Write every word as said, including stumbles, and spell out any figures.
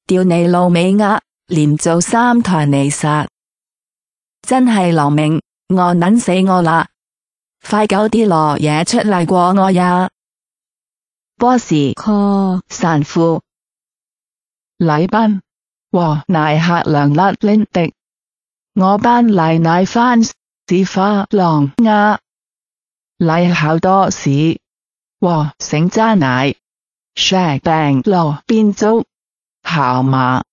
吊你老味呃，連做三台你殺，真係留命，我撚死我啦！快狗啲攞嘢出嚟過我呀！波士 call 神父禮賓和乃客良甩拎的，我班嚟乃番是花郎呀，嚟好多事和醒渣奶，蛇病路變糟，好嘛？